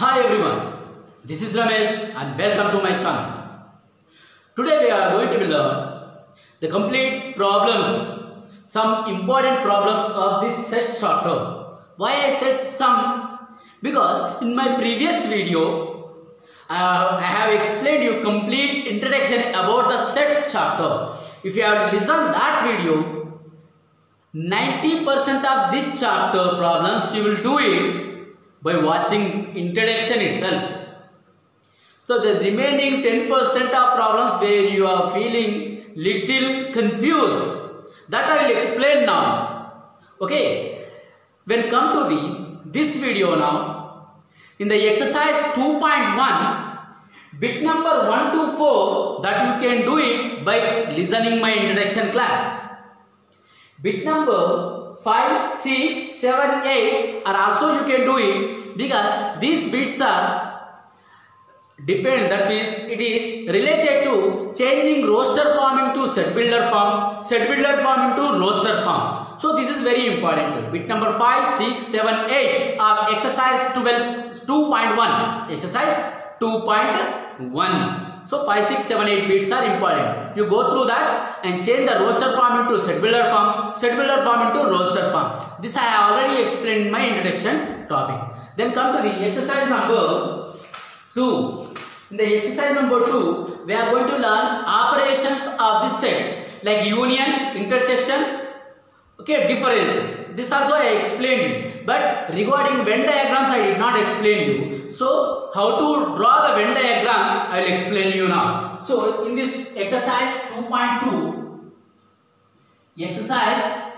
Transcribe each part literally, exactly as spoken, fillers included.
Hi everyone, this is Ramesh and welcome to my channel. Today we are going to learn the complete problems, some important problems of this set chapter. Why I said some? Because in my previous video uh, I have explained you complete introduction about the set chapter. If you have listened that video, ninety percent of this chapter problems you will do it by watching introduction itself. So the remaining ten percent of problems where you are feeling little confused, that I will explain now. Okay, when come to the this video now, in the exercise two point one, bit number one to four, that you can do it by listening my introduction class. Bit number five, six, seven, eight are also you can do it because these bits are depend, that means it is related to changing roster form into set builder form, set builder form into roster form. So this is very important. Bit number five, six, seven, eight of exercise twelve, two point one. Exercise two point one. So five, six, seven, eight bits are important. You go through that and change the roster form into set builder form, set builder form into roster form. This I have already explained in my introduction topic. Then come to the exercise number two. In the exercise number two, we are going to learn operations of this sets like union, intersection, okay, difference. This also I explained, but regarding Venn diagrams I did not explain you. So how to draw the Venn diagrams I will explain you now. So in this exercise two point two, exercise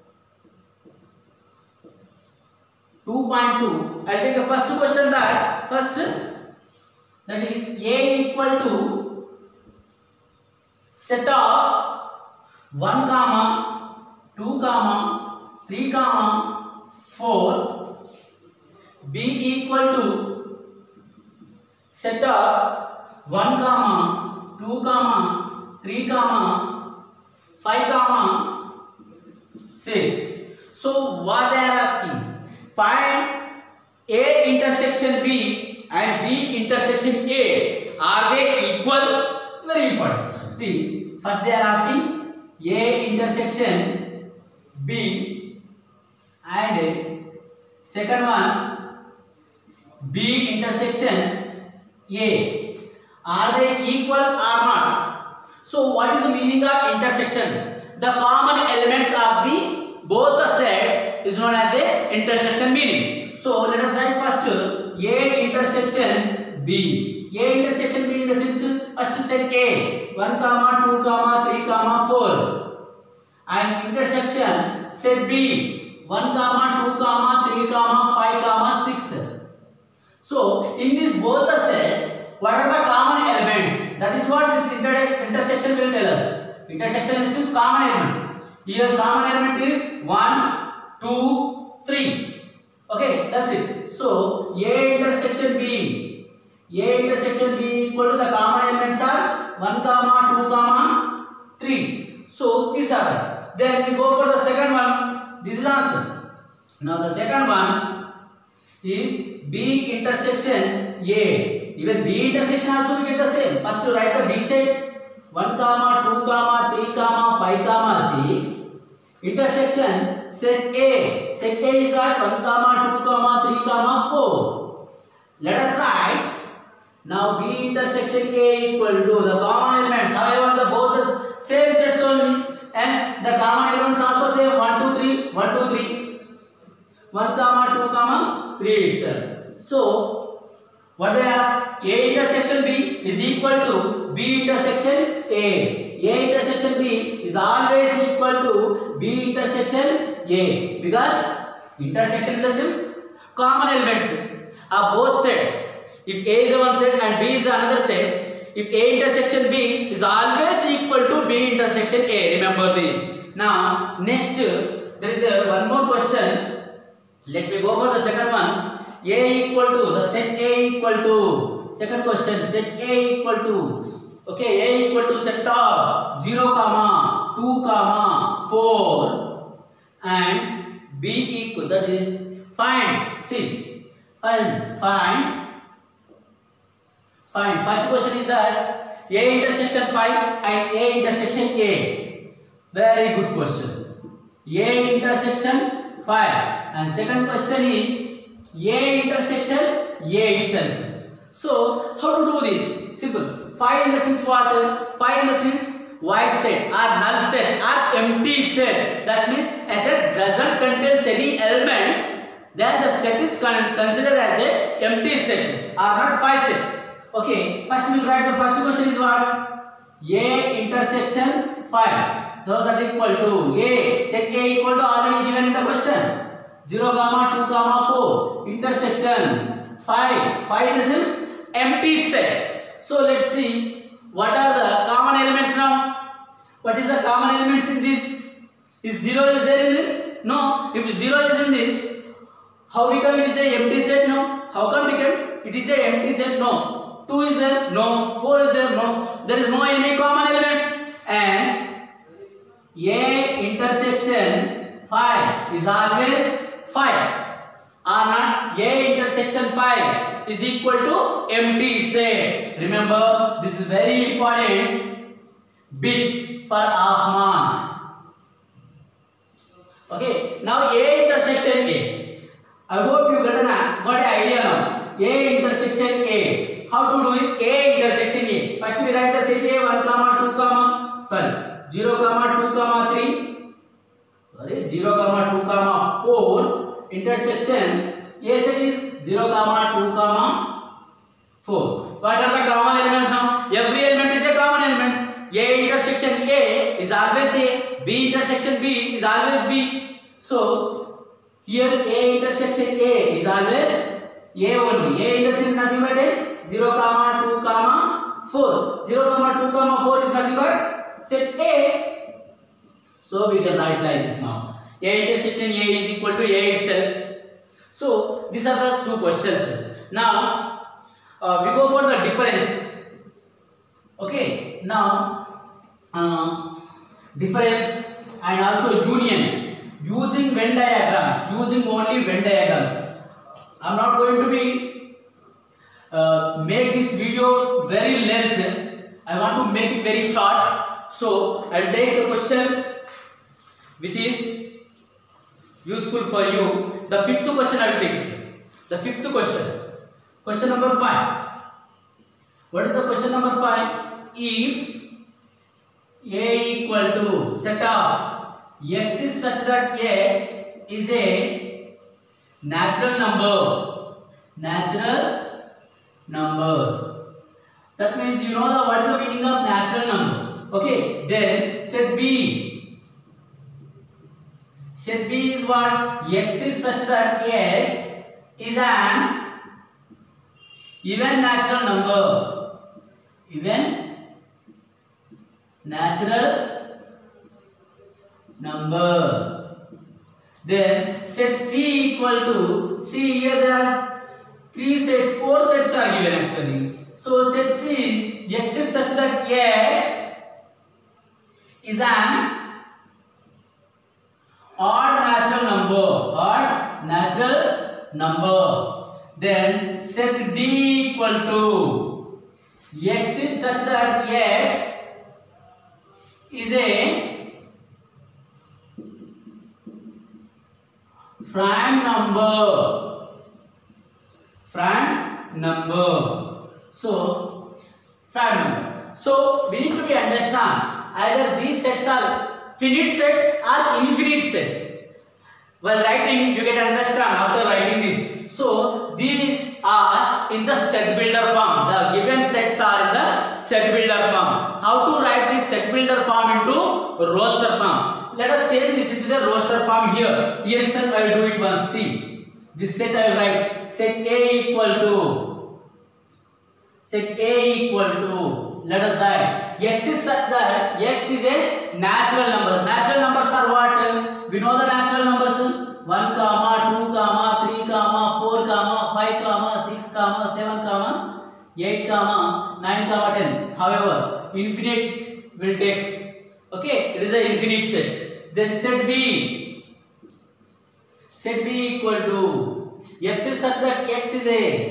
two point two, I will take the first question that first that is A equal to set of one comma two comma three comma four, B equal to set of one comma two comma three comma five comma six. So what they are asking, find A intersection B and B intersection A, are they equal? Very important. See, first they are asking A intersection B and second one B intersection A, are they equal or not? So what is the meaning of intersection? The common elements of the both the sets is known as a intersection meaning. So let us write first A intersection B. A intersection B in the sense first set A, one comma two comma three comma four, and intersection set B, one comma two comma three comma five comma six. So in this both the sets, what are the common elements? That is what this inter intersection will tell us. Intersection is common elements. Here common element is one, two, three. Okay, that's it. So A intersection B, A intersection B equal to the common elements are one comma two comma three. So these are there. Then we go for the second one. This is answer. Now the second one is B intersection A. Even B intersection also we get the same. First to write the B set, one comma two comma three comma five comma six. Intersection set A. Set A is at one comma two comma three comma four. Let us write now B intersection A equal to the common elements. However, the both the same sets only. Hence the common elements also say one two three, one two three, one comma two comma three itself. So what they ask, A intersection B is equal to B intersection A. A intersection B is always equal to B intersection A because intersection is common elements of both sets. If A is one set and B is the another set, if A intersection B is always equal to B intersection A. Remember this. Now next there is a one more question. Let me go for the second one. A equal to the set A equal to second question, set A equal to, okay, A equal to set of zero comma two comma four and B equal, that is find, see, find, find Fine. First question is that A intersection five and A intersection A. Very good question. A intersection five and second question is A intersection A itself. So how to do this? Simple. Five in the sense what? Five in the sense void set or null set or empty set. That means a set doesn't contain any element. Then the set is considered as a empty set or not five set. Okay, first we will write the first question is what? A intersection five. So that equal to A, set A equal to already given in the question. zero, two, four. Intersection five. five is empty set. So let's see what are the common elements now. What is the common elements in this? Is zero is there in this? No. If zero is in this, how become it is a empty set? No. How come become it is a empty set? No. two is there? No. four is there? No. There is no any common elements. And A intersection five is always five. Or not? A intersection five is equal to empty set. Remember, this is very important bit for half mark. Okay. Now A intersection A. I hope you got an got an idea now. A intersection A. How to do it? A intersection A. First we write the set A one comma two comma sorry zero comma two comma three sorry zero comma two comma four intersection A set is zero comma two comma four. What are the common elements now? Every element is a common element. A intersection A is always A. B intersection B is always B. So here A intersection A is always A only. A intersection nothing but A. zero comma two comma four. zero comma two comma four is nothing but set A. So we can write like this now. A intersection A is equal to A itself. So these are the two questions. Now uh, we go for the difference. Okay. Now uh, difference and also union using Venn diagrams. Using only Venn diagrams. I am not going to be Uh, make this video very length. I want to make it very short. So I will take the questions which is useful for you. The fifth question I will take it. The fifth question. Question number five. What is the question number five? If A equal to set of x is such that x is a natural number. Natural numbers. That means you know the what is the meaning of natural number. Okay. Then set B. Set B is what? X is such that x is an even natural number. Even natural number. Then set C equal to C. Here there are three sets, four sets are given actually. So set C is x is such that x is an odd natural number. Odd natural number. Then set D equal to x is such that x is a prime number. Prime number. So, prime number. So, we need to be understand either these sets are finite sets or infinite sets. While writing, you get understand after writing this. So, these are in the set builder form. The given sets are in the set builder form. How to write this set builder form into roster form? Let us change this into the roster form here. Here itself I will do it once. See. This set I will write set A equal to set A equal to let us write x is such that x is a natural number. Natural numbers are what? We know the natural numbers one comma two comma three comma four comma five comma six comma seven comma eight comma nine comma ten. However, infinite will take. Okay, it is an infinite set. Then set B. Set B equal to x is such that x is a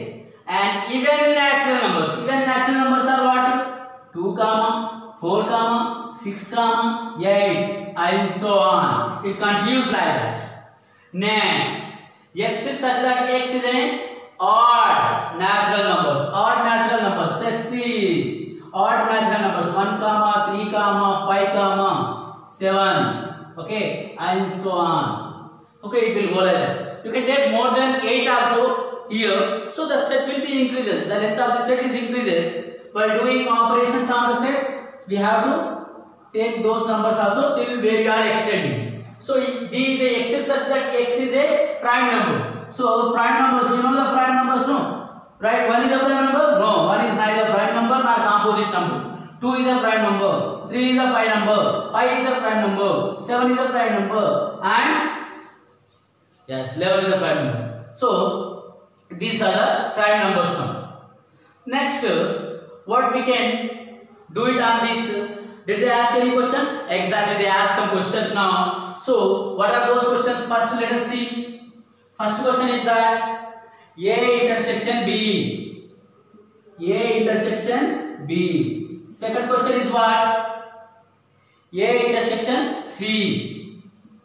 And even natural numbers. Even natural numbers are what? two comma, four comma, six comma, eight, and so on. It continues like that. Next, x is such that x is an odd natural numbers. Odd natural numbers. X is odd natural numbers. one comma, three comma, five comma, seven. Okay, and so on. Okay, it will go like that. You can take more than eight also here. So the set will be increases. The length of the set is increases. While doing operations on the sets, we have to take those numbers also till where you are extending. So these x is such that x is a prime number. So prime numbers, you know the prime numbers, no? Right? One is a prime number? No. One is neither prime number nor composite number. Two is a prime number. Three is a prime number. Five is a prime number. Seven is a prime number. And yes, eleven is a prime number. So these are the prime numbers now. Next, what we can do it on this? Did they ask any questions? Exactly, they asked some questions now. So what are those questions? First, let us see. First question is that A intersection B. A intersection B. Second question is what? A intersection C.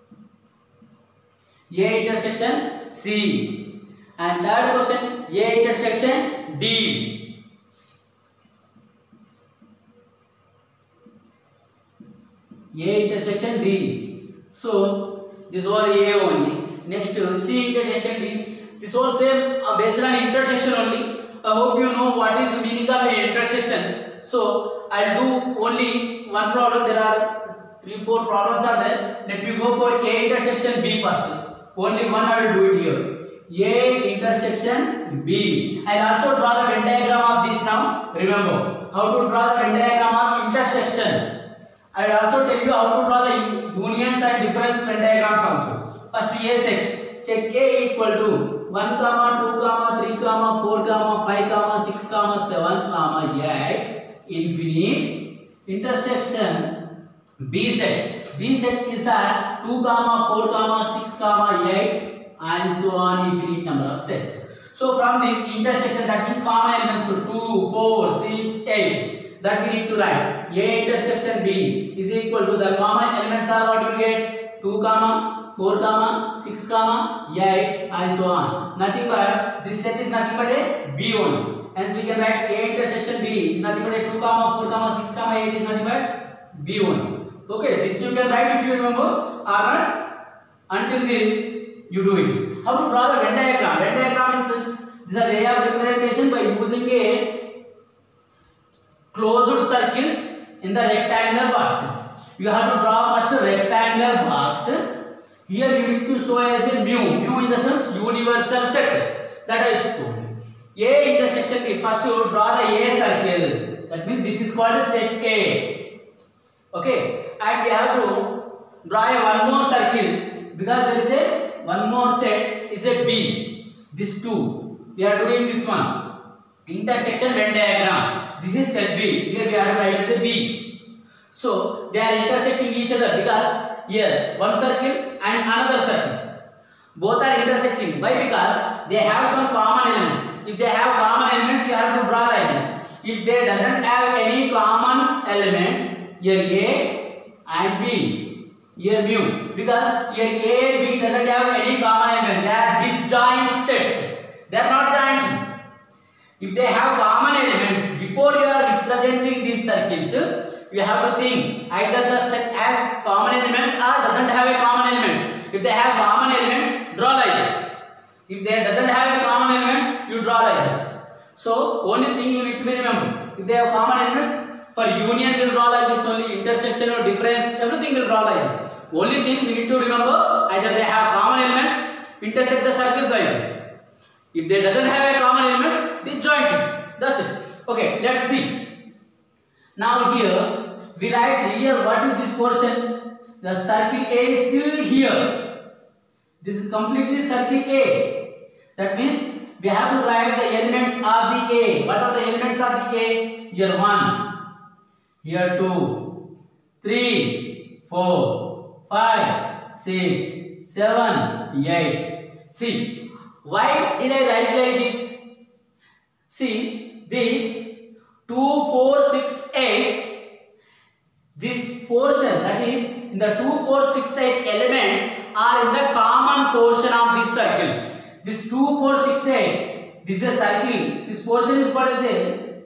A intersection C. And third question, A intersection D. A intersection D. So this was A only. Next C intersection D. This was same uh, based on intersection only. I hope you know what is the meaning of an intersection. So I'll do only one problem. There are three, four problems are there. Let me go for A intersection B first. Only one I will do it here. A intersection B. I'll also draw the Venn diagram of this now. Remember how to draw the Venn diagram of intersection. I will also tell you how to draw the unions and difference Venn diagrams also. First A set. Set A equal to one comma, two comma, three comma, four comma, five comma, six comma, seven comma, eight. Infinite. Intersection B set. B set is that two comma, four comma, six comma, eight, and so on, infinite number of sets. So from this intersection, that means common elements, so two, four, six, eight. That we need to write. A intersection B is equal to the common elements are what you get? two comma, four comma, six comma, eight, and so on. Nothing but this set is nothing but a B only. Hence we can write A intersection B is nothing but a two comma, four comma, six comma, eight is nothing but B only. Okay, this you can write if you remember, or not. Until this you do it. How to draw the Venn diagram? Venn diagram is this is a way of representation by using a closed circles in the rectangular boxes. You have to draw first a rectangular box. Here you need to show as a mu. Mu in the sense universal set. That I told you. A intersection B. First you draw the A circle. That means this is called a set A. Okay. And we have to draw a one more circle because there is a one more set is a B. This two. We are doing this one. Intersection Venn diagram. This is set B. Here we have to write as a B. So they are intersecting each other because here one circle and another circle. Both are intersecting. Why? Because they have some common elements. If they have common elements, you have to draw like this. If they doesn't have any common elements, here A and B, here mu. Because here A, B doesn't have any common elements. They are disjoint sets. They are not jointing. If they have common elements, before you are representing these circles, you have to think either the set has common elements or doesn't have a common element. If they have common elements, draw like this. If they doesn't have a common elements, you draw like this. So only thing you need to be remember. If they have common elements, for union will draw like this only, intersection or difference, everything will draw like this. Only thing we need to remember, either they have common elements, intersect the circles like this. If they doesn't have a common elements, disjoint is. That's it. Okay, let's see. Now here we write here what is this portion? The circle A is still here. This is completely circle A. That means we have to write the elements of the A. What are the elements of the A? Here one, here two, three, four, five, six, seven, eight. See, why did I write like this? See this two, four, six, eight. This portion, that is in the two, four, six, eight elements are in the common portion of this circle. This two, four, six, eight. This is a circle. This portion is called as a.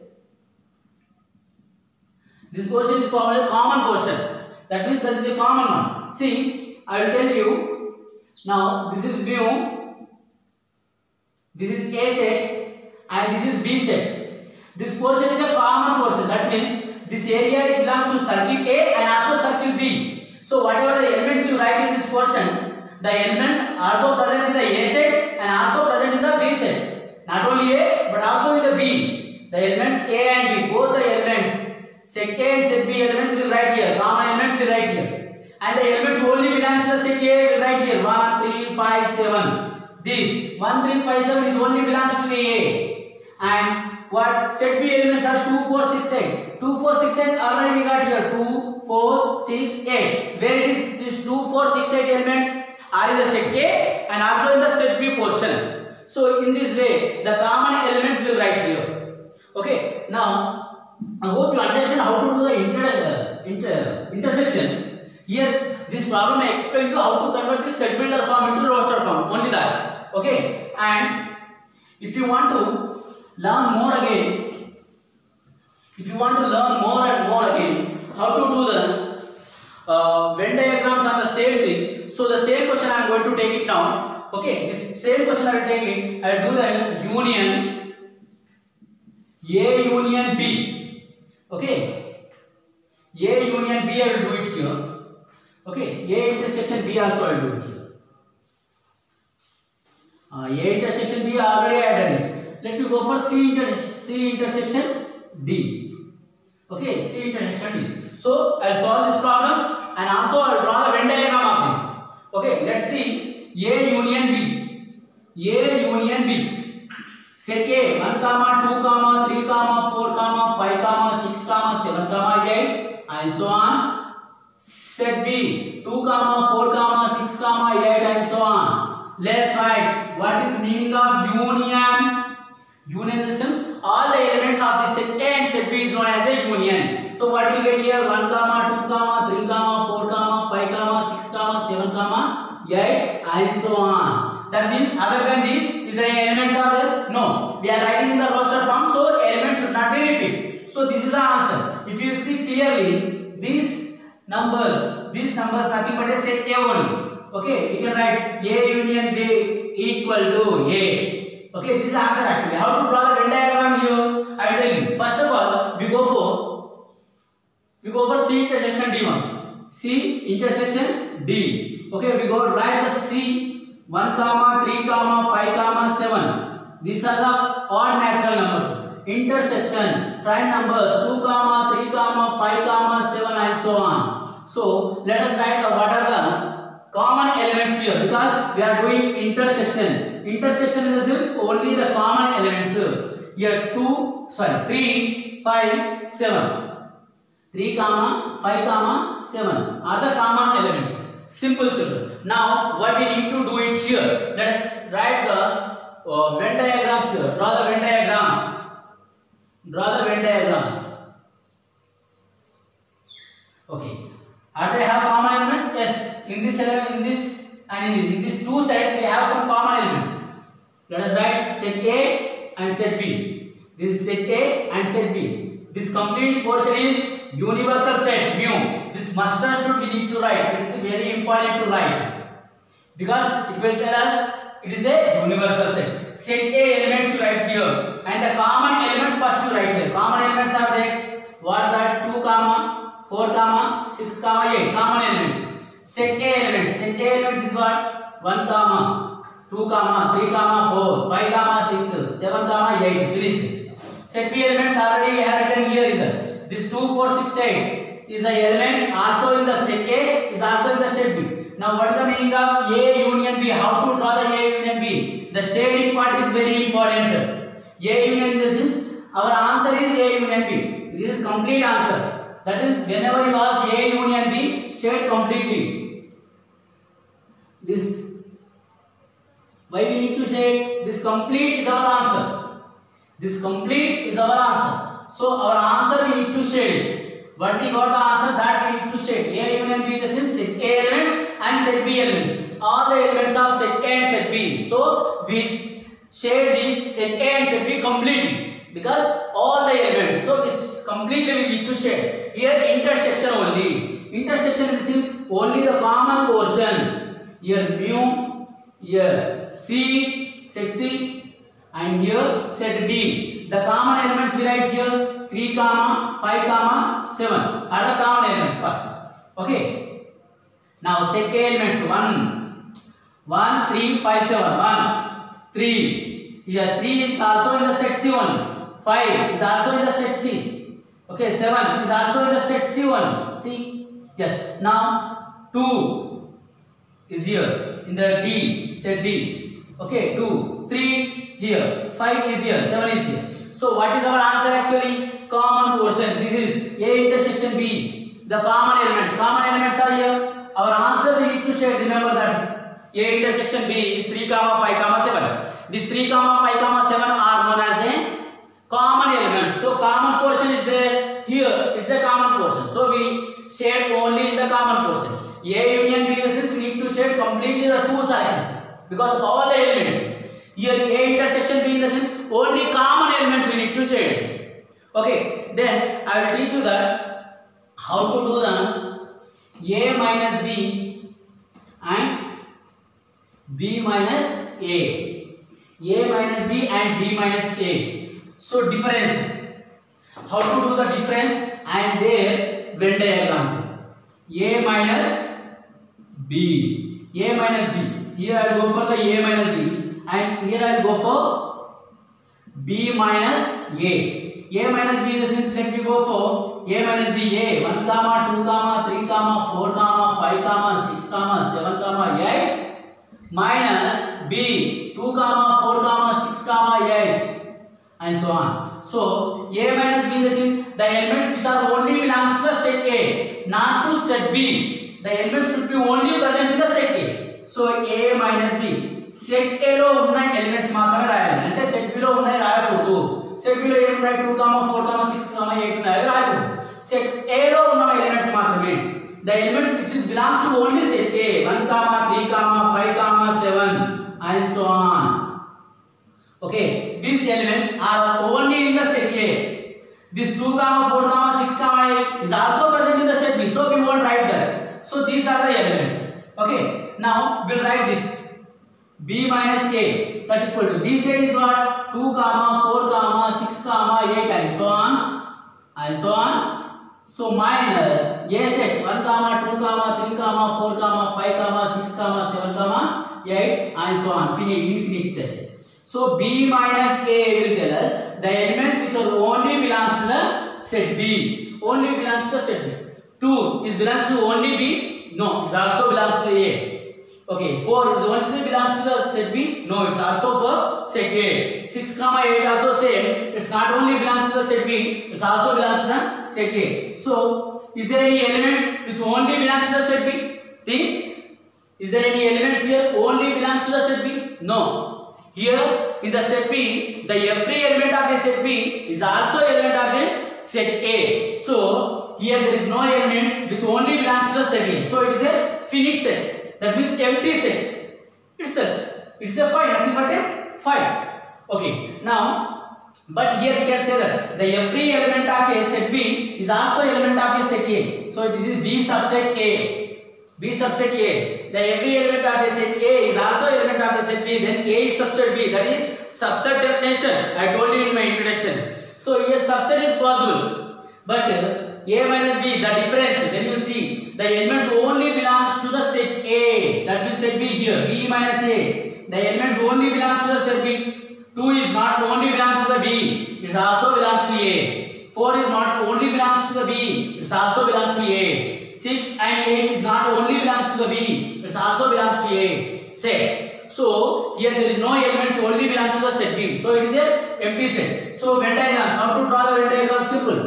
This portion is called a common portion. That means that is a common one. See, I will tell you. Now this is mu. This is A set and this is B set. This portion is a common portion. That means this area belongs to circle A and also circle B. So whatever the elements you write in this portion, the elements also present in the A set and also present in the B set. Not only A but also in the B. The elements A and B, both the elements, set A and set B elements will write here. Common elements will write here. And the elements only belong to the set A will write here. one, three, five, seven. This one, three, five, seven is only belongs to the A. And what set B elements are two, four, six, eight. two, four, six, eight already we got here. two, four, six, eight. Where it is these two, four, six, eight elements are in the set A and also in the set B portion. So in this way the common elements will write here. Okay. Now I hope you understand how to do the inter, uh, inter, intersection. Here this problem I explained you how to convert this set builder form into roster form. Only that. Okay. And if you want to learn more again, if you want to learn more and more again, how to do the uh, Venn diagrams are the same thing. So the same question I am going to take it now. Okay, this same question I will take it. I will do the union A union B. Okay, A union B I will do it here. Okay, A intersection B also I will do it here. Uh, A intersection B already I have done it. Let me go for C, inter C intersection D. Okay, C intersection D. So I will solve these problems and also I will draw the Venn diagram of this. Okay, let's see A union B. A union B. Set A one comma two comma three comma four comma five comma six comma seven comma eight and so on. Set B two comma four comma six comma eight and so on. Let's write what is meaning of union. Union in the sense all the elements of the set A and set B is known as a union. So what we get here one comma two comma three comma four comma five comma six comma seven comma eight and so on. That means other than this is there any elements are there? No. We are writing in the roster form, so elements should not be repeated. So this is the answer. If you see clearly these numbers, these numbers nothing but a set A only. Okay, you can write A union B equal to A. Okay, this is the answer actually. How to draw the Venn diagram here? I will tell you. First of all, we go for we go for C intersection D once. C intersection D. Okay, we go write the C one comma three comma five comma seven. These are the odd natural numbers. Intersection prime numbers two comma three comma five comma seven and so on. So let us write the what are the common elements here because we are doing intersection. Intersection in the sense only the common elements. Here two, sorry, three, five, seven. three comma five comma seven are the common elements. Simple children. Now what we need to do it here. Let us write the uh, Venn diagrams here. Draw the Venn diagrams. Draw the Venn diagrams. Okay. Are they have common elements? Yes. In this in this and in, in these two sides we have some common elements. Let us write set A and set B. This is set A and set B. This complete portion is universal set mu. This must should we need to write. It is very important to write because it will tell us it is a universal set. Set A elements to write here and the common elements first to write here. Common elements are there. What that two comma four comma six comma eight common elements. Set A elements. Set A elements is what one comma two comma three comma four five comma six seven comma eight. Finished. Set B elements already we have written here in the this two, four, six, eight is the elements also in the set A is also in the set B. Now what is the meaning of A union B? How to draw the A union B? The shading part is very important. A union this is our answer is A union B. This is complete answer. That is whenever you ask A union B, shade completely. This why we need to shade this complete is our answer. This complete is our answer. So our answer we need to shade it. What we got the answer that we need to shade. A union B in the sense set A elements and set B elements. All the elements of set A and set B. So we shade this set A and set B completely because all the elements. So this completely we need to shade. Here intersection only. Intersection is only the common portion. Here mu, here C, set C, and here set D. The common elements we write here three comma five comma seven are the common elements first. Okay. Now set A elements one, one, three, five, seven. one, three. Here three is also in the set C only. five is also in the set C. Okay, seven is also in the set C only. See? Yes. Now two is here in the D, set D. Okay, two, three here, five is here, seven is here. So what is our answer actually? Common portion. This is A intersection B. The common element. Common elements are here. Our answer we need to shade. Remember that is A intersection B is three comma five comma seven. This three comma five comma seven are known as a common elements. So common portion is there. Here it's the common portion. So we shade only in the common portion. A union B is we need to shade completely the two circles because all the elements. Here A intersection B in the sense only common elements we need to shade. Okay, then I will teach you that how to do the A minus B and B minus A. A minus B and B minus A. So difference. How to do the difference and their Venn diagrams. A minus B. A minus B. Here I will go for the A minus B. And here I will go for B minus A. A minus B in the sense let me go for A minus B. A one comma two comma three comma four comma five comma six comma seven comma eight minus B two comma four comma six comma eight and so on. So A minus B in the sense the elements which are only belong to the set A, not to set B. The elements should be only present in the set A. So A minus B. Set A లో ఉన్న elements మాత్రమే రాయాలి. అంటే set B లో ఉన్నాయి రాయకూడదు. Set B లో ఏం ఉన్నాయి two, four, six, eight ఉన్నాయి రాయకూడదు. సెట్ A లో ఉన్న ఎలిమెంట్స్ మాత్రమే. The element which is belongs to only set A one, three, five, seven and so on. Okay, these elements are only in the set A. This two, four, six, eight is also present in the set B. So we won't write that. So these are the elements. Okay, now we'll write this. B minus A that equal to B set is what? two, four, six, eight and so on and so on. So minus A set one, two, three, four, five, six, seven, eight and so on. Finite, infinite set. So B minus A will tell us the elements which are only belongs to the set B. Only belongs to the set B. two is belongs to only B? No, it also belongs to A. Okay, four is only belongs to the set B. No, it's also for set A. six, eight also same. It's not only belongs to the set B. It's also belongs to the set A. So, is there any elements which only belongs to the set B? Think. Is there any elements here only belongs to the set B? No. Here in the set B, the every element of a set B is also element of a set A. So, here there is no element which only belongs to the set A. So, it is a finite set. That means empty set. It's a it's a five, nothing but a five. Okay. Now, but here we can say that the every element of a set B is also element of a set A. So this is B subset A. B subset A. The every element of a set A is also element of a set B. Then A is subset B. That is subset definition. I told you in my introduction. So here subset is possible, but uh, A minus B, the difference. When you see the elements only belongs to the set A. That means set B here. B minus A. The elements only belongs to the set B. two is not only belongs to the B. It also belongs to A. four is not only belongs to the B. It also belongs to A. six and eight is not only belongs to the B. It also belongs to A. Set. So here there is no elements only belongs to the set B. So it is a empty set. So Venn diagrams. How to draw the Venn diagram? Simple.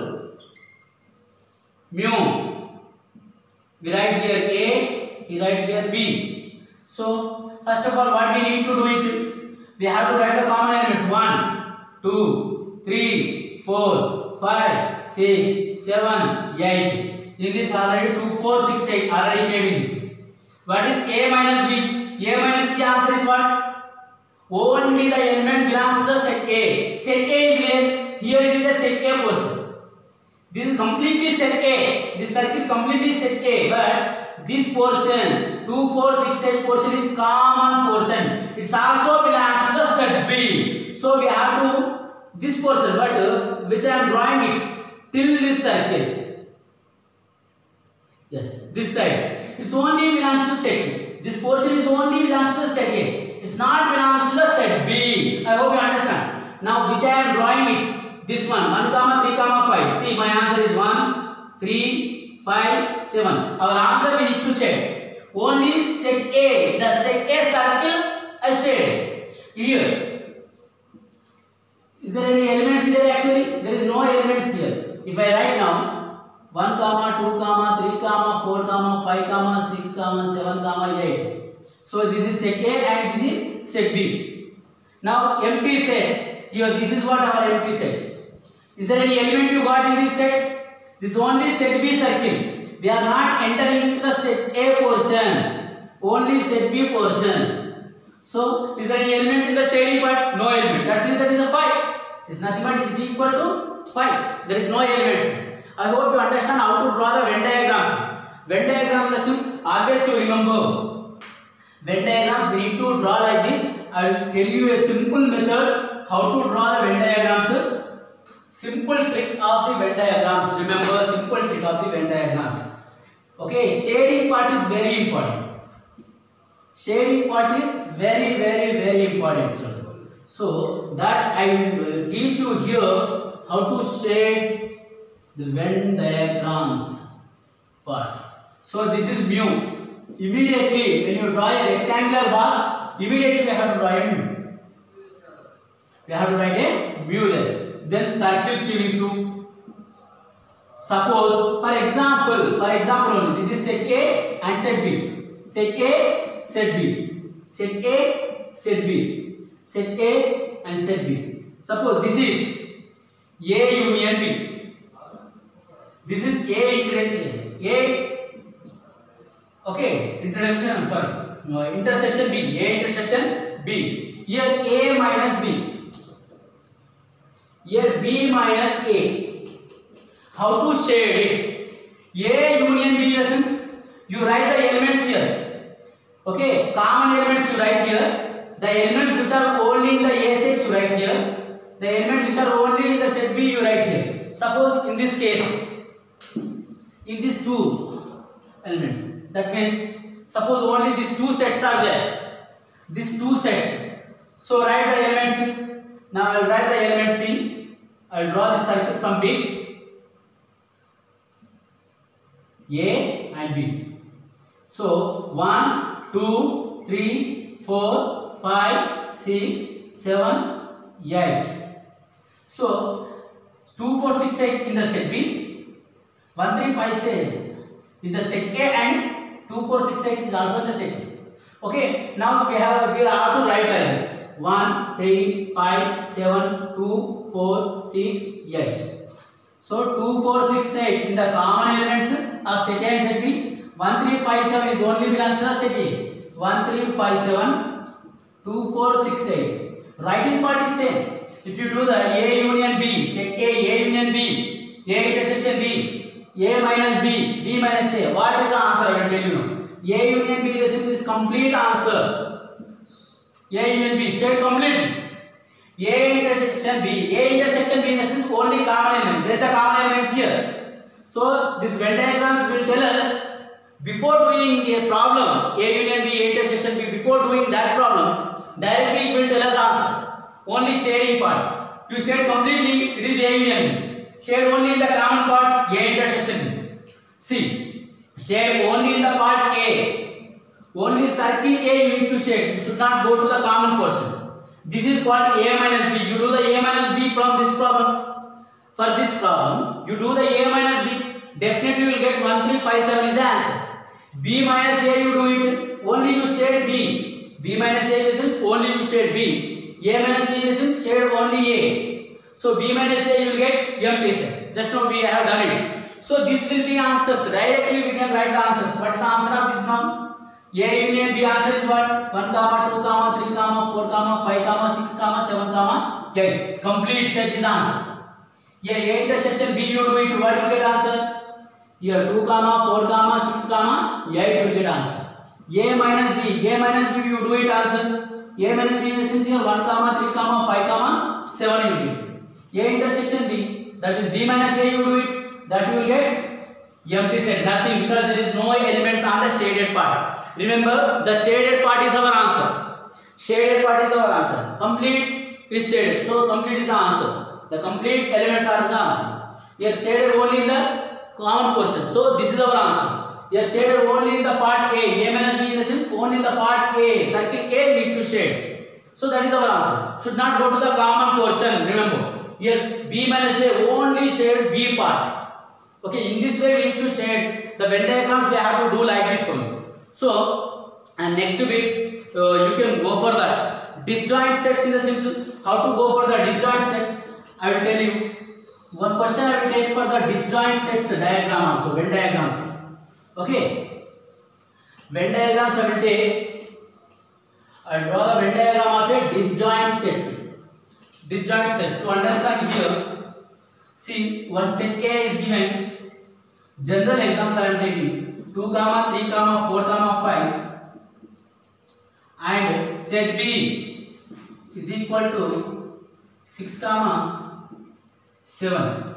Mu. We write here A, we write here B. So first of all, what we need to do it? We have to write the common elements. one, two, three, four, five, six, seven, eight. In this already two, four, six, eight already came in this. What is A minus B? A minus B answer is what? Only the element belongs to the set A. Set A is where? Here it is the set A portion. This is completely set A. This circle completely set A. But this portion, two, four, six, eight portion is common portion. It also belongs to the set B. So we have to this portion, but uh, which I am drawing it till this circle. Yes, this side. It's only belongs to set A. This portion is only belongs to the set A. It's not belongs to the set B. I hope you understand. Now which I am drawing it? This one, one comma three comma five. See, my answer is one, three, five, seven. Our answer we need to shade. Only set A, the set A circle I shade. Here. Is there any elements here actually? There is no elements here. If I write now one comma two comma three comma four comma five comma six comma seven comma eight. So this is set A and this is set B. Now empty set. Here this is what our empty set. Is there any element you got in this set? This is only set B circle. We are not entering into the set A portion. Only set B portion. So is there any element in the shading part? No element. That means that is a five. It's nothing but it is equal to five. There is no elements. I hope you understand how to draw the Venn diagrams. Venn diagram in the sense, always you remember. Venn diagrams we need to draw like this. I will tell you a simple method how to draw the Venn diagrams. Simple trick of the Venn diagrams. Remember, simple trick of the Venn diagrams. Okay, shading part is very important. Shading part is very, very, very important. So that I will teach you here how to shade the Venn diagrams parts. So this is mu. Immediately when you draw a rectangular box, immediately we have to draw a mu. We have to write a mu there. Then circles you need to. Suppose, for example, for example, this is set A and set B. Set A, set B. Set A, set B. Set A and set B. Suppose this is A union B. This is A introduction. A. Okay, introduction. Sorry, no, intersection B. A intersection B. Here A minus B. Here B minus A. How to shade it? A union B in the sense you write the elements here. Okay, common elements you write here. The elements which are only in the A set you write here. The elements which are only in the set B you write here. Suppose in this case, in these two elements, that means suppose only these two sets are there. These two sets. So write the elements. Now I will write the elements C. I will draw this circle some B, A and B. So one, two, three, four, five, six, seven, eight. So two, four, six, eight in the set B, one, three, five, seven in the set A, and two, four, six, eight is also in the set B. Okay. Now we have we have to write like this. one, three, five, seven, two, four, six, eight. So two, four, six, eight in the common elements are set A and set B. one, three, five, seven is only belongs to the set A. one, three, five, seven, two, four, six, eight. Writing part is same. If you do the A union B, set A, A union B, A intersection B, A minus B, B minus A. What is the answer? I will tell you now. A union B is complete answer. A union B shade completely. A intersection B. A intersection B in the sense only common elements. There is the common elements here. So this Venn diagrams will tell us before doing a problem, A union B, A intersection B, before doing that problem, directly it will tell us answer. Only shading part. You shade completely, it is A union B. Shade only in the common part, A intersection B. See, shade only in the part A. Only circle A you need to shade. You should not go to the common portion. This is called A minus B. You do the A minus B from this problem. For this problem, you do the A minus B. Definitely you will get one three five seven is the answer. B minus A you do it. Only you shade B. B minus A is only you shade B. A minus B is shade only A. So B minus A you will get empty set. Just now we have done it. So this will be answers. Directly we can write the answers. What is the answer of this one? A union B answer is what? one comma two comma three comma four comma five comma six comma seven comma eight. Complete set is answer. Here A intersection B you do it. What you get answer? Here two comma four comma six comma eight you get answer. A minus B. A minus B you do it answer. A minus B is here one comma three comma five comma seven you get. A intersection B, that is B minus A you do it, that you will get empty set, nothing, because there is no elements on the shaded part. Remember, the shaded part is our answer. Shaded part is our answer. Complete is shaded, so complete is the answer. The complete elements are the answer. Here shaded only in the common portion, so this is our answer. Here shaded only in the part A, A minus B in the sense only in the part A, circle A need to shade. So that is our answer. Should not go to the common portion, remember. Here B minus A only shade B part. Okay, in this way we need to shade the Venn diagrams. We have to do like this only. So, and next bits uh, you can go for the disjoint sets in the sense how to go for the disjoint sets. I will tell you one question. I will take for the disjoint sets diagram also, Venn diagrams. Okay, Venn diagrams I will take. I will draw the Venn diagram of a disjoint sets. Disjoint set. To understand here, see one set A is given. General example I am taking two comma three comma four comma five, and set B is equal to six comma seven.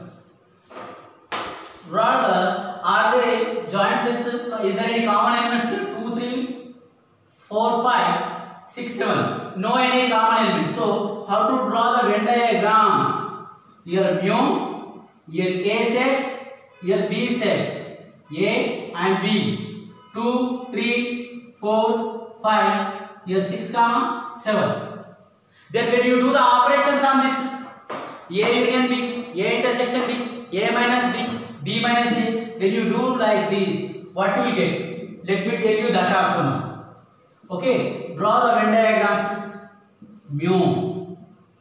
Rather, are they joint sets? Is there any common elements here? two, three, four, five, six, seven. No any common elements. So how to draw the Venn diagrams? Here mu, here A set, here B set, A and B, two, three, four, five, here six comma seven. Then when you do the operations on this A union B, A intersection B, A minus B, B minus A, when you do like this, what you will get? Let me tell you that also now. Okay, draw the Venn diagrams. Mu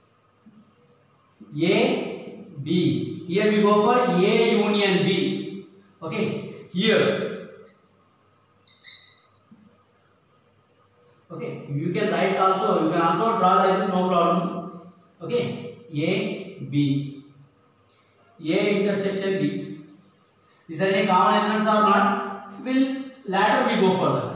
A B. Here we go for A union B. Okay, here. Okay, you can write also. You can also draw like this, no problem. Okay, A B. A intersection B. Is there any common elements or not? Will later we go further.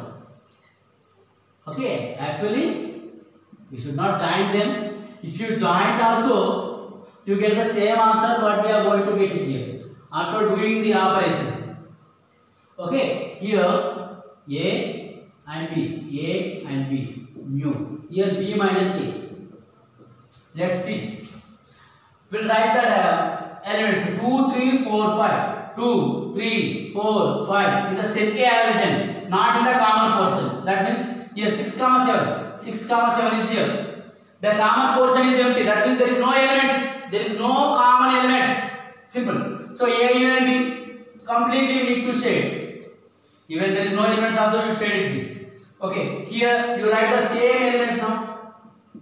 Okay, actually we should not join them. If you join also, you get the same answer what we are going to get it here after doing the operations. Okay, here A and B, A and B, mu. Here B minus A. Let's see. We'll write that uh, elements two, three, four, five. two, three, four, five in the set A I have written, not in the common portion. That means here six comma seven. six comma seven is here. The common portion is empty. That means there is no elements. There is no common elements. Simple. So A union B completely need to shade. Even there is no elements also you shade this. Okay. Here you write the same elements now.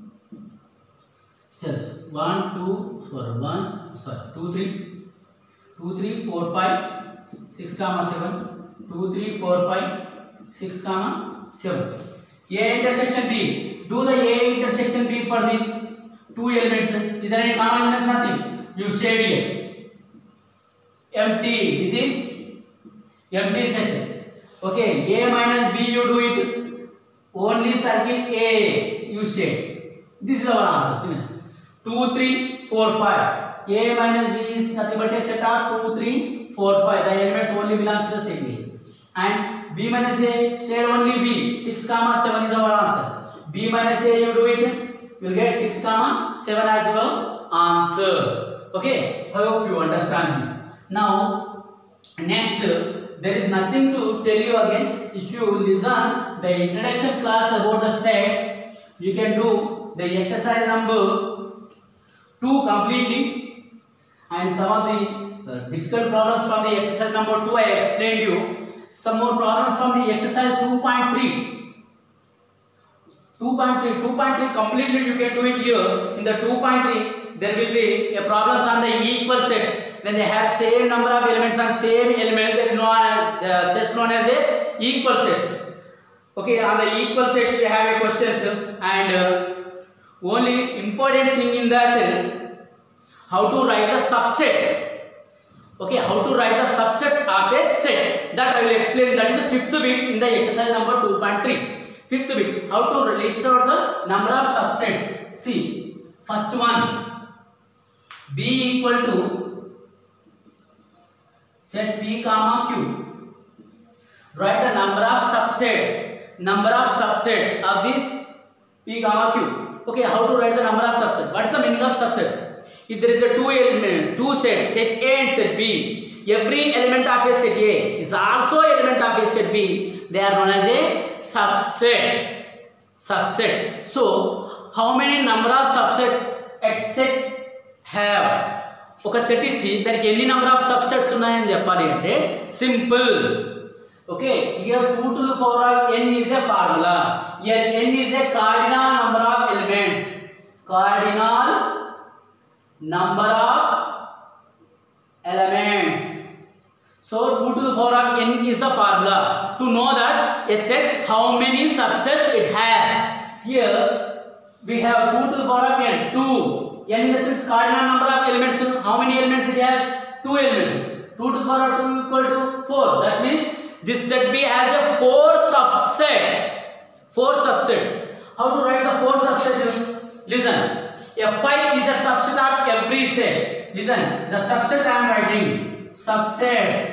Says one, two, sorry, one, sorry, two, three. two, three, four, five, six comma seven, two, three, four, five, six comma seven. A intersection B. Do the A intersection B for these two elements. Is there any common elements? Nothing. You shade here. Empty. This is empty set. Okay. A minus B you do it. Only circle A you shade. This is our answer. two, three, four, five. A minus B is nothing but a set of two, three, four, five. The elements only belong to the set A. And B minus A, shade only B. six comma seven is our answer. B minus A, you do it, you will get six comma seven as your answer. Okay, I hope you understand this. Now, next, there is nothing to tell you again. If you listen the introduction class about the sets, you can do the exercise number two completely. And some of the uh, difficult problems from the exercise number two I explained you. Some more problems from the exercise two point three. two point three, two point three completely you can do it here. In the two point three there will be a problems on the equal sets. When they have same number of elements and same element, they know the sets known as a equal sets. Okay, on the equal set we have a questions, and uh, only important thing in that uh, how to write the subsets. Okay, how to write the subsets of a set, that I will explain. That is the fifth bit in the exercise number two point three. Fifth bit, how to list out the number of subsets. See, first one, B equal to set P comma Q. Write the number of subset, number of subsets of this P comma Q. Okay, how to write the number of subset? What is the meaning of subset? If there is a two elements, two sets, set A and set B, every element of a set A is also element of a set B. They are known as a subset. Subset. So, how many number of subset a set have? ఒక set ఇచ్చి దానికి ఎన్ని number of subsets ఉన్నాయని చెప్పాలి అంటే simple. Okay, here two to the power of n is a formula. Here n is a cardinal number of elements. Cardinal number of elements. So two to the power of n is the formula to know that a set how many subsets it has. Here we have two to the power of n, two. n in the sense cardinal number of elements. How many elements it has? Two elements. two to the power of two equal to four. That means this set B has a four subsets. Four subsets. How to write the four subsets? Listen. A five is a subset of every set. Listen. The subset I am writing. Subsets.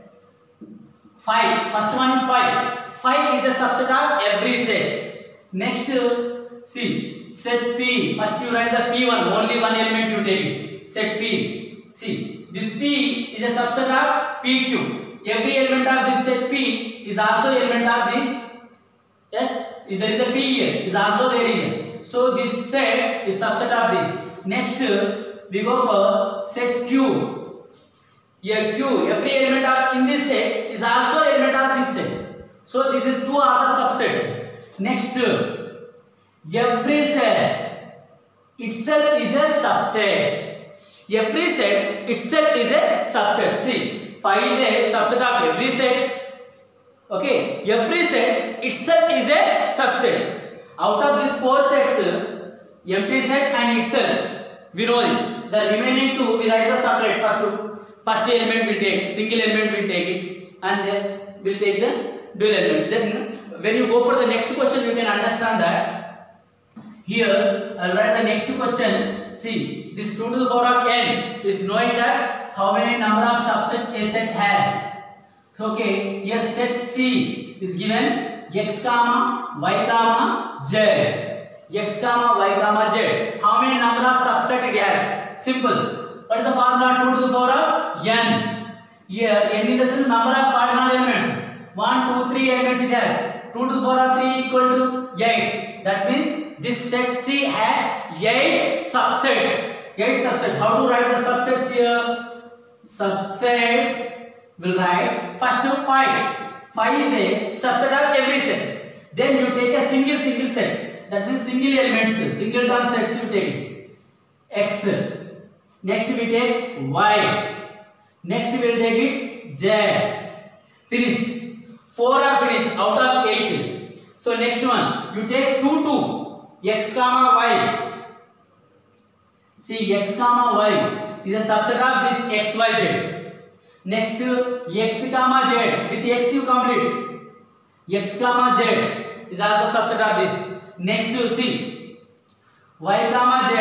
Five. First one is five. Five is a subset of every set. Next, see, set P. First you write the P one. Only one element you take it. Set P. See, this P is a subset of P Q. Every element of this set P is also element of this. Yes, if there is a P here, is also there here. So this set is subset of this. Next, we go for set Q. Here Q, every element of in this set is also element of this set. So this is two are the subsets. Next, every set itself is a subset. Every set itself is a subset. See, five is a subset of every set. Okay, every set itself is a subset. Out of these four sets, empty set and itself, we know it. The remaining two we write the separate. First two, first element will take, single element will take it, and then we'll take the dual elements. Then when you go for the next question, you can understand that. Here I'll write the next question. See, this two to the power of n is knowing that how many number of subsets a set has. Okay, here set C is given x comma y comma z. X comma y comma z. How many number of subsets it has? Simple. What is the formula? two to the power of n. Here n is the number of cardinal elements. one, two, three elements it has. two to the power of three equal to eight. That means this set C has eight subsets. eight subsets. How to write the subsets here? Subsets will write first to five. five is a subset of every set. Then you take a single single set. That means single elements, single turn sets you take it. X. Next we take Y. Next we will take it Z. Finished. four are finished out of eight. So next one you take two two. X comma Y. See, x comma y is a subset of this x y z. Next, x comma z, with x you complete. X comma z is also subset of this. Next, you see y comma z.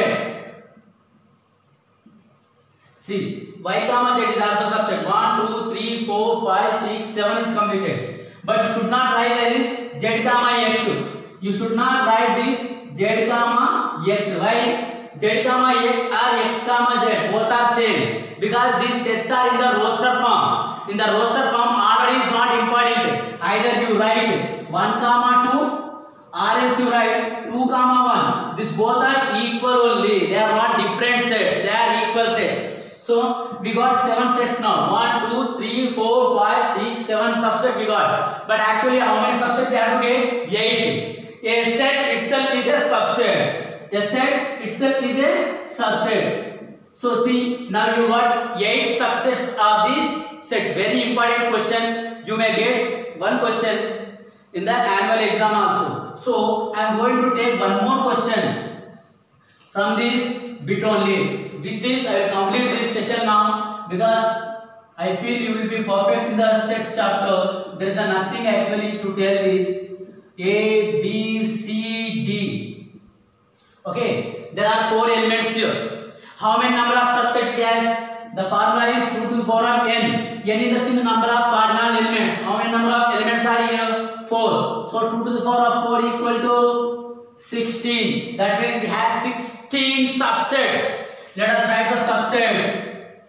See, y comma z is also subset. one, two, three, four, five, six, seven is completed. But you should not write like this z comma x. You should not write this z comma x. Why? Z comma x or x comma z both are same, because these sets are in the roster form. In the roster form, order is not important. Either you write one comma two or else you write two comma one. These both are equal only. They are not different sets. They are equal sets. So we got seven sets now. one, two, three, four, five, six, seven subsets we got. But actually how many subsets we have to get? eight. a set itself is a subset. A set itself is a subset. So see, now you got eight subsets of this set. Very important question. You may get one question in the annual exam also. So I am going to take one more question from this bit only. With this I will complete this session now, because I feel you will be perfect in the sets chapter. There is nothing actually to tell this. A, B, C, D. Okay, there are four elements here. How many number of subsets we have? The formula is two to the power of n. N is the number of cardinal elements. How many number of elements are here? four. So two to the power of four equal to sixteen. That means it has sixteen subsets. Let us write the subsets.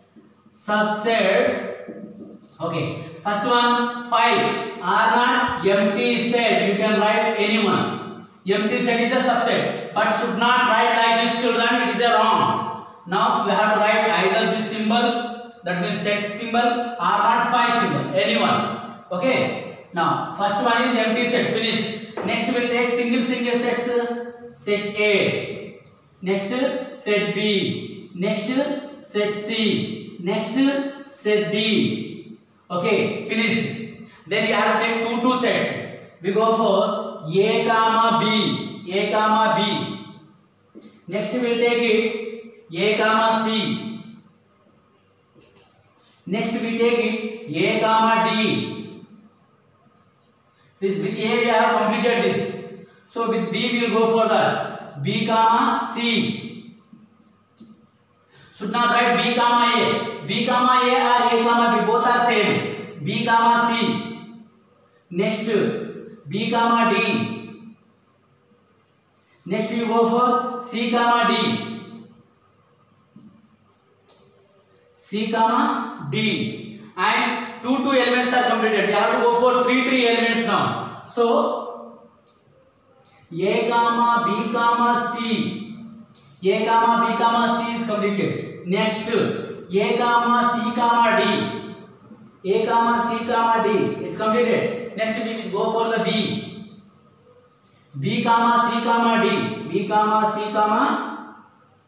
Subsets. Okay. First one, five. Are not empty set. You can write anyone. Empty set is a subset, but should not write like this, children. It is a wrong. Now we have to write either this symbol, that means set symbol, or not five symbol. Anyone. Okay. Now first one is empty set. Finished. Next we will take single single sets. Set A. Next set B. Next set C. Next set D. Okay, finished. Then we have to take two two sets. We go for A comma B. A comma B. Next we will take it A comma C. Next we take it A comma D. This with A we have completed this. So with B we will go for that. B comma C. Should not write B comma A. B comma A or A comma B, both are same. B comma C. Next B comma D. Next you go for C comma D. C comma D. And two two elements are completed. We have to go for three three elements now. So A comma B comma C. A comma B comma C is completed. Next A comma C comma D. A comma C comma D is completed. Next we will go for the B. B comma C comma D. B comma C comma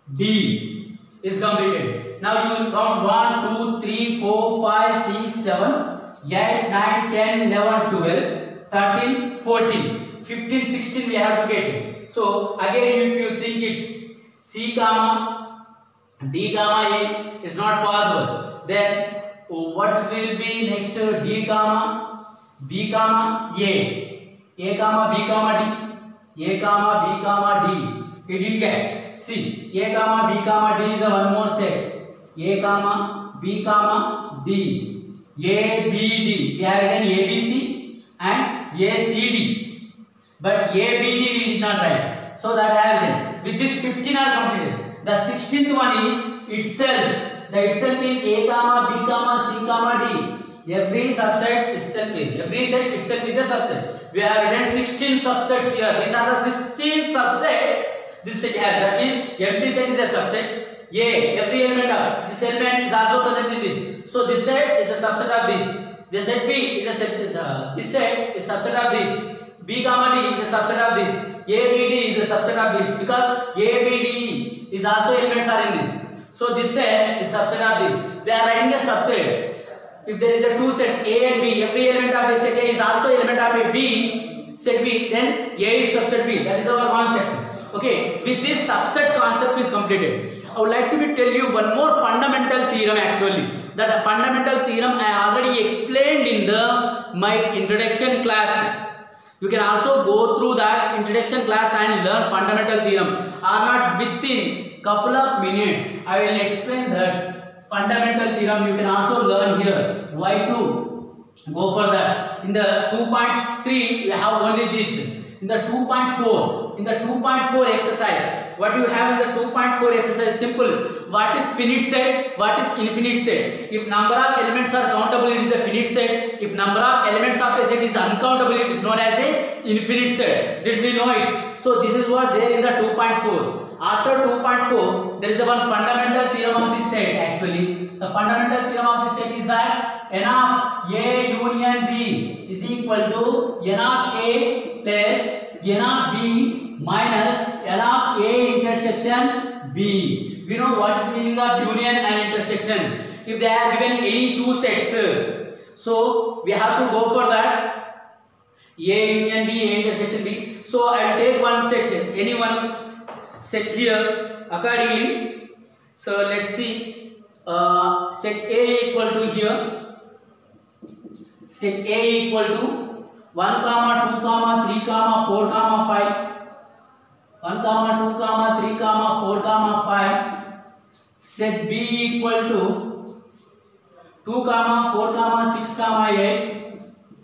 D is completed. Now you will count one, two, three, four, five, six, seven, eight, nine, ten, eleven, twelve, thirteen, fourteen, fifteen, sixteen we have to get it. So again if you think it C comma D comma A is not possible, then what will be next? D comma B comma A. A comma B comma D. A comma B comma D. You didn't get. See, A comma B comma D is a one more set. A comma B comma D. A B D. We have written A B C and A C D. But A B D we did not write. So that I have written. With this fifteen are completed. The sixteenth one is itself. The itself is A comma B comma C comma D. Every subset itself is. Every set itself is a subset. We have written sixteen subsets here. These are the sixteen subsets this set has. That means empty set is a subset. A, every element of this element is also present in this. So this set is a subset of this. This set B is a set. Is, uh, this set is a subset of this. B comma D is a subset of this. A B D is a subset of this, because A B D is also elements are in this. So this set is subset of this. We are writing a subset. If there is a two sets A and B, every element of a set A is also element of a B, set B, then A is subset B. That is our concept. Okay, with this subset concept is completed. I would like to be tell you one more fundamental theorem actually. That a fundamental theorem I already explained in the my introduction class. You can also go through that introduction class and learn fundamental theorem. Or not within couple of minutes. I will explain that fundamental theorem. You can also learn here. Why to go for that? In the two point three we have only this. In the two point four, in the two point four exercise, what you have in the two point four exercise simple. What is finite set? What is infinite set? If number of elements are countable, it is the finite set. If number of elements of a set is uncountable, it is known as a infinite set. Did we know it? So this is what there in the two point four. After two point four, there is a one fundamental theorem of this set actually. The fundamental theorem of this set is that n of A union B is equal to n of A plus N of B minus N of A intersection B. We know what is meaning of union and intersection. If they have given any two sets, so we have to go for that A union B, A intersection B. So I will take one set, any one set here accordingly. So let's see, uh, set A equal to here, set A equal to one comma two comma three comma four comma five, one comma two comma three comma four comma five. Set B equal to two comma four comma six comma eight.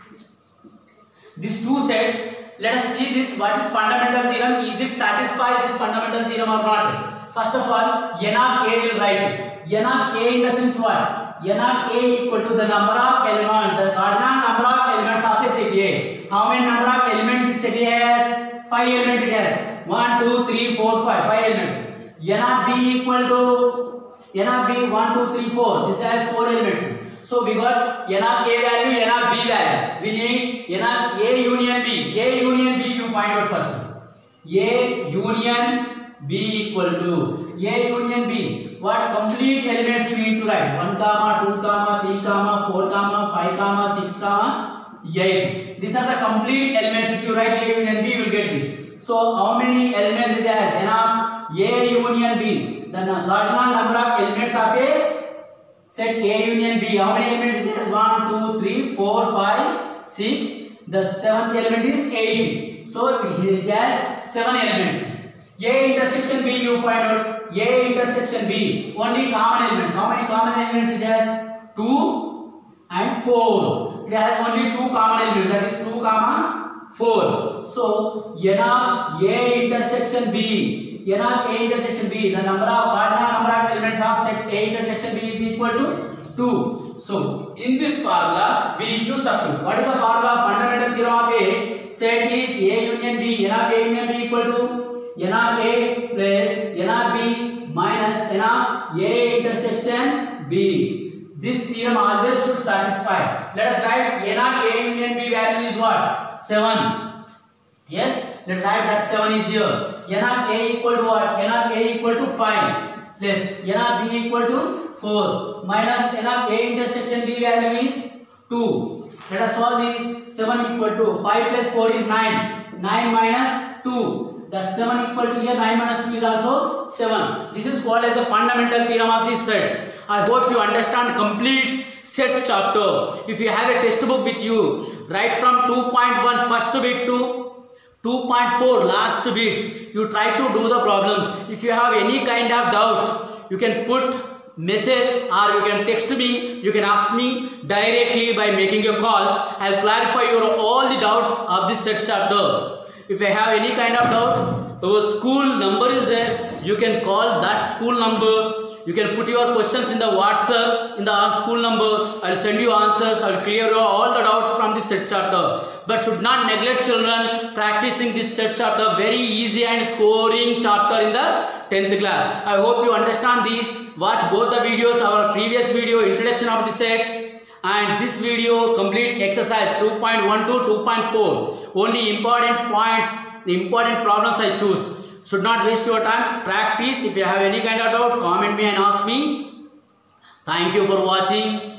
These two sets. Let us see this. What is fundamental theorem? Is it satisfy this fundamental theorem or not? First of all, N of A will write. N of A in the sense what? N of A equal to the number of elements, the cardinal number of elements of a set A. How many number of elements this set A has? Five elements it has. One, two, three, four, five. Five elements. N of B equal to N of B one, two, three, four. This has four elements. So we got N of A value, N of B value. We need N of A union B. A union B you find out first. A union B equal to A union B. What complete elements we need to write? one comma two comma three comma four comma five comma six comma eight. These are the complete elements. If you write A union B, you will get this. So how many elements it has? N of A union B. The cardinal number of elements of a set A union B. How many elements it has? one, two, three, four, five, six. The seventh element is eight. So it has seven elements. A intersection B you find out. A intersection B. Only common elements. How many common elements it has? two and four. It has only two common elements. That is two comma four. So N of A intersection B. N of A intersection B. The number of cardinal number of elements of set A intersection B is equal to two. So in this formula we need to substitute. What is the formula? Fundamental theorem of A. Set is A union B. N of A union B equal to N of A plus N of B minus N of A intersection B. This theorem always should satisfy. Let us write N of A union B value is what? seven. Yes, let's write that seven is here. N of A equal to what? N of A equal to five plus N of B equal to four minus N of A intersection B value is two. Let us solve this. seven equal to five plus four is nine. nine minus two. The seven equal to here, nine minus two is also seven. This is called as the fundamental theorem of these sets. I hope you understand complete sets chapter. If you have a textbook with you, right from two point one first bit to two point four last bit, you try to do the problems. If you have any kind of doubts, you can put message or you can text me. You can ask me directly by making a call. I will clarify your all the doubts of this set chapter. If I have any kind of doubt, our school number is there. You can call that school number. You can put your questions in the WhatsApp in the school number. I will send you answers. I will clear you all the doubts from this set chapter. But should not neglect children practicing this set chapter. Very easy and scoring chapter in the tenth class. I hope you understand these. Watch both the videos. Our previous video introduction of the sets and this video complete exercise two point one to two point four. Only important points, the important problems I choose. Should not waste your time. Practice. If you have any kind of doubt, comment me and ask me. Thank you for watching.